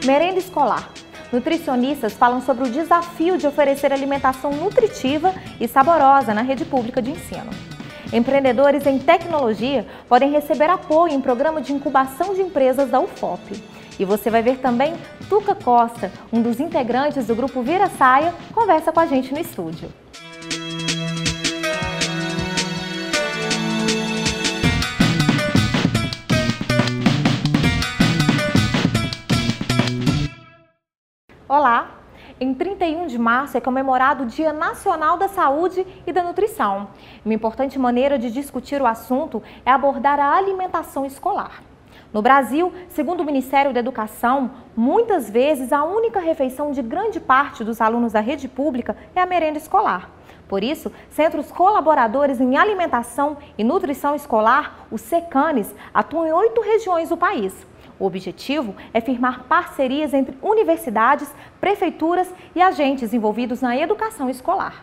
Merenda escolar. Nutricionistas falam sobre o desafio de oferecer alimentação nutritiva e saborosa na rede pública de ensino. Empreendedores em tecnologia podem receber apoio em programa de incubação de empresas da UFOP. E você vai ver também Tuca Costa, um dos integrantes do grupo Vira Saia, conversa com a gente no estúdio. Olá! Em 31 de março é comemorado o Dia Nacional da Saúde e da Nutrição. Uma importante maneira de discutir o assunto é abordar a alimentação escolar. No Brasil, segundo o Ministério da Educação, muitas vezes a única refeição de grande parte dos alunos da rede pública é a merenda escolar. Por isso, centros colaboradores em alimentação e nutrição escolar, os SECANES, atuam em 8 regiões do país. O objetivo é firmar parcerias entre universidades, prefeituras e agentes envolvidos na educação escolar.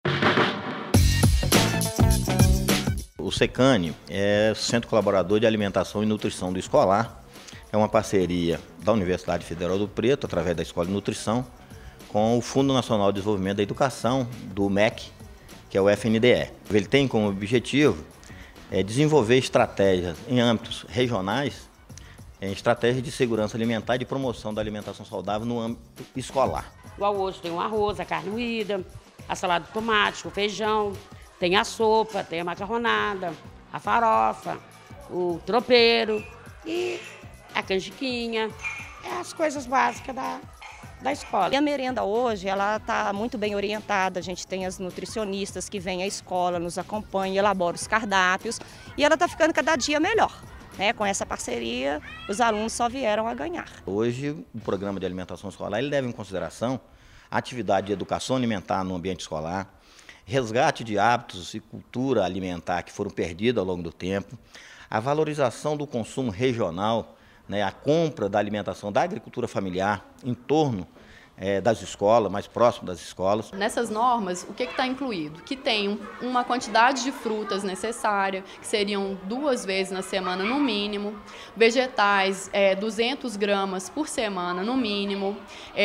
O SECANE é o Centro Colaborador de Alimentação e Nutrição do Escolar. É uma parceria da Universidade Federal do Preto, através da Escola de Nutrição, com o Fundo Nacional de Desenvolvimento da Educação, do MEC, que é o FNDE. Ele tem como objetivo desenvolver estratégias em âmbitos regionais, estratégias de segurança alimentar e de promoção da alimentação saudável no âmbito escolar. Igual hoje tem o arroz, a carne moída, a salada de tomate, o feijão, tem a sopa, tem a macarronada, a farofa, o tropeiro e a canjiquinha, as coisas básicas da escola. E a merenda hoje, ela está muito bem orientada, a gente tem as nutricionistas que vêm à escola, nos acompanham, elaboram os cardápios e ela está ficando cada dia melhor. Com essa parceria, os alunos só vieram a ganhar. Hoje, o programa de alimentação escolar ele leva em consideração a atividade de educação alimentar no ambiente escolar, resgate de hábitos e cultura alimentar que foram perdidos ao longo do tempo, a valorização do consumo regional, a compra da alimentação da agricultura familiar em torno das escolas, mais próximo das escolas. Nessas normas, o que está incluído? Que tem uma quantidade de frutas necessária, que seriam 2 vezes na semana no mínimo, vegetais 200 gramas por semana no mínimo,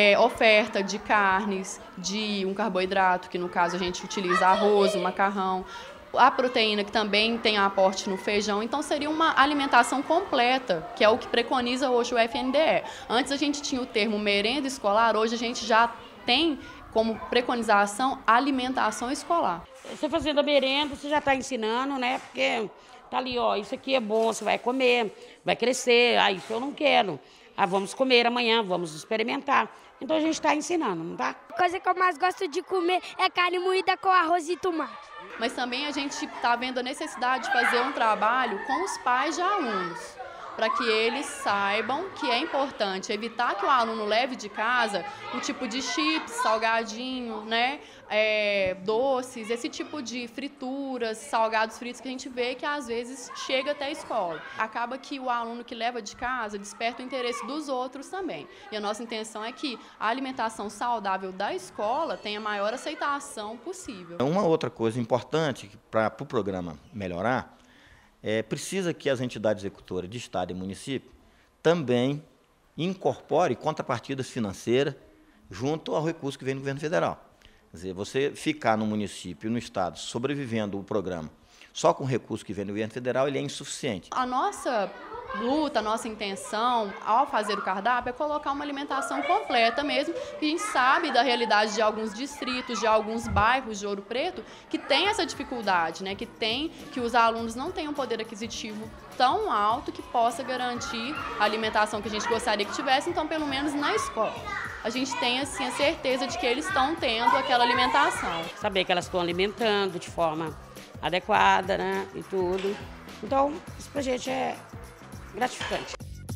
oferta de carnes, de um carboidrato, que no caso a gente utiliza arroz, o macarrão, a proteína que também tem aporte no feijão, então seria uma alimentação completa, que é o que preconiza hoje o FNDE. Antes a gente tinha o termo merenda escolar, hoje a gente já tem como preconização alimentação escolar. Você fazendo a merenda, você já está ensinando, porque tá ali, ó, isso aqui é bom, você vai comer, vai crescer, isso eu não quero. Vamos comer amanhã, vamos experimentar. Então a gente está ensinando, não tá? A coisa que eu mais gosto de comer é carne moída com arroz e tomate. Mas também a gente está vendo a necessidade de fazer um trabalho com os pais de alunos, para que eles saibam que é importante evitar que o aluno leve de casa o tipo de chips, salgadinho, doces, esse tipo de frituras, salgados fritos que a gente vê que às vezes chega até a escola. Acaba que o aluno que leva de casa desperta o interesse dos outros também. E a nossa intenção é que a alimentação saudável da escola tenha a maior aceitação possível. Uma outra coisa importante para o programa melhorar, precisa que as entidades executoras de Estado e município também incorporem contrapartidas financeiras junto ao recurso que vem do governo federal. Quer dizer, você ficar no município e no Estado sobrevivendo o programa só com o recurso que vem do governo federal, ele é insuficiente. A nossa luta, a nossa intenção ao fazer o cardápio é colocar uma alimentação completa mesmo, que a gente sabe da realidade de alguns distritos, de alguns bairros de Ouro Preto, que tem essa dificuldade, que os alunos não têm um poder aquisitivo tão alto que possa garantir a alimentação que a gente gostaria que tivesse, então pelo menos na escola a gente tem assim, a certeza de que eles estão tendo aquela alimentação. Saber que elas estão alimentando de forma adequada, e tudo. Então, isso pra gente é gratificante.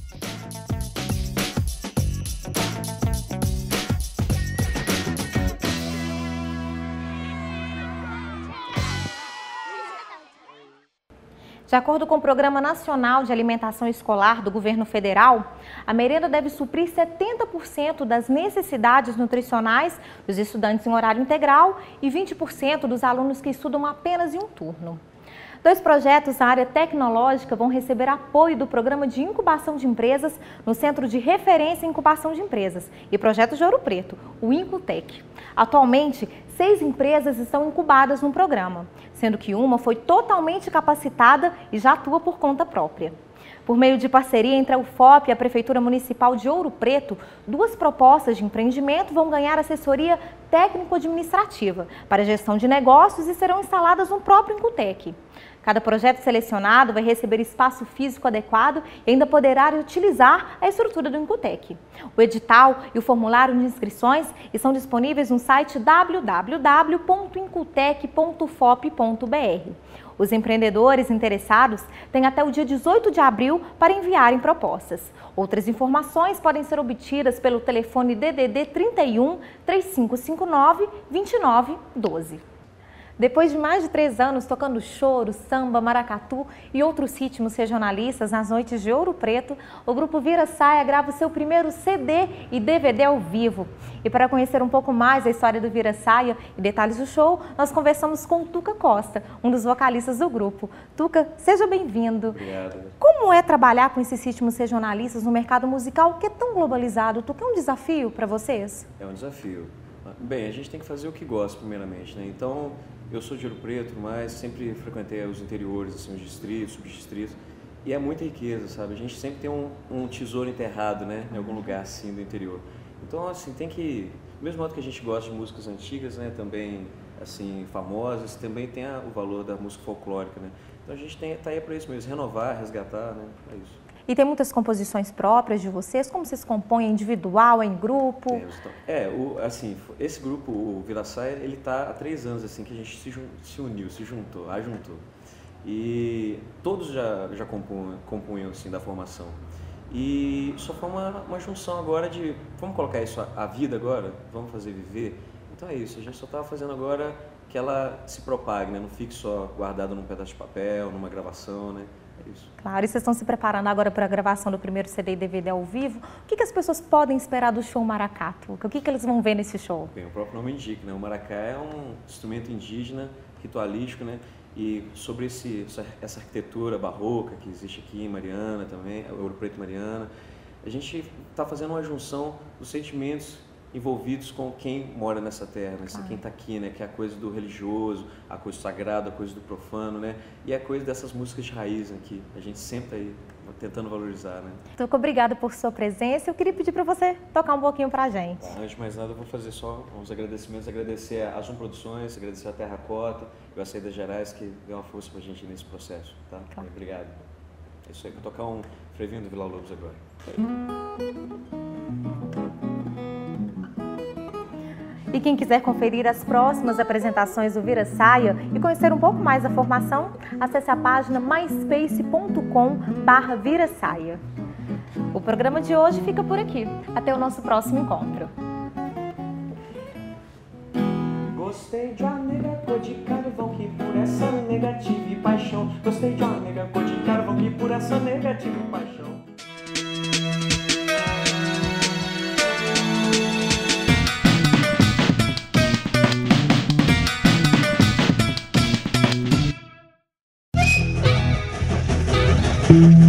De acordo com o Programa Nacional de Alimentação Escolar do Governo Federal, a merenda deve suprir 70% das necessidades nutricionais dos estudantes em horário integral e 20% dos alunos que estudam apenas em um turno. 2 projetos na área tecnológica vão receber apoio do Programa de Incubação de Empresas no Centro de Referência em Incubação de Empresas e Projeto de Ouro Preto, o Incutec. Atualmente, 6 empresas estão incubadas no programa, sendo que uma foi totalmente capacitada e já atua por conta própria. Por meio de parceria entre a UFOP e a Prefeitura Municipal de Ouro Preto, 2 propostas de empreendimento vão ganhar assessoria técnico-administrativa para gestão de negócios e serão instaladas no próprio Incutec. Cada projeto selecionado vai receber espaço físico adequado e ainda poderá utilizar a estrutura do Incutec. O edital e o formulário de inscrições estão disponíveis no site www.incutec.fop.br. Os empreendedores interessados têm até o dia 18 de abril para enviarem propostas. Outras informações podem ser obtidas pelo telefone DDD 31 3559 2912. Depois de mais de 3 anos tocando choro, samba, maracatu e outros ritmos regionalistas nas noites de Ouro Preto, o grupo Vira Saia grava o seu primeiro CD e DVD ao vivo. E para conhecer um pouco mais a história do Vira Saia e detalhes do show, nós conversamos com o Tuca Costa, um dos vocalistas do grupo. Tuca, seja bem-vindo. Obrigado. Como é trabalhar com esses ritmos regionalistas no mercado musical que é tão globalizado? Tuca, é um desafio para vocês? É um desafio. Bem, a gente tem que fazer o que gosta, primeiramente, né? Então, eu sou de Ouro Preto, mas sempre frequentei os interiores, assim, os distritos, subdistritos, e é muita riqueza, sabe? A gente sempre tem um tesouro enterrado, né, em algum lugar, assim, do interior. Então, assim, tem que, do mesmo modo que a gente gosta de músicas antigas, né, também, assim, famosas, também tem o valor da música folclórica, né? Então, a gente tá aí para isso mesmo, renovar, resgatar, né, é isso. E tem muitas composições próprias de vocês? Como vocês compõem? Individual, em grupo? Assim, esse grupo, o Vira Saia, ele tá há 3 anos, assim, que a gente se juntou. E todos já compunham, assim, da formação. E só foi uma junção agora de, vamos colocar isso à vida agora? Vamos fazer viver? Então é isso, a gente só tá fazendo agora que ela se propague, né? Não fique só guardada num pedaço de papel, numa gravação, né? Isso. Claro, e vocês estão se preparando agora para a gravação do primeiro CD e DVD ao vivo. O que as pessoas podem esperar do show Maracatu? O que eles vão ver nesse show? Bem, o próprio nome indica, né? O maracá é um instrumento indígena, ritualístico, né? E sobre essa arquitetura barroca que existe aqui em Mariana também, Ouro Preto e Mariana, a gente está fazendo uma junção dos sentimentos envolvidos com quem mora nessa terra, né? Claro. Quem está aqui, né? Que é a coisa do religioso, a coisa do sagrado, a coisa do profano, né? E a coisa dessas músicas de raiz aqui, a gente sempre está aí tentando valorizar, né? Tuca, obrigada por sua presença. Eu queria pedir para você tocar um pouquinho para a gente. Tá, antes de mais nada, eu vou fazer só uns agradecimentos, agradecer a Zoom Produções, agradecer a Terracota e a Saídas Gerais, que deu uma força pra gente nesse processo, tá? Claro. Obrigado. É isso aí, vou tocar um frevinho do Vila Lobos agora. E quem quiser conferir as próximas apresentações do Vira Saia e conhecer um pouco mais da formação, acesse a página myspace.com/virasaia. O programa de hoje fica por aqui. Até o nosso próximo encontro. Gostei de uma nega cor de carvão que por essa negativa e paixão. Gostei de uma nega cor de carvão que por essa negativa e paixão. Thank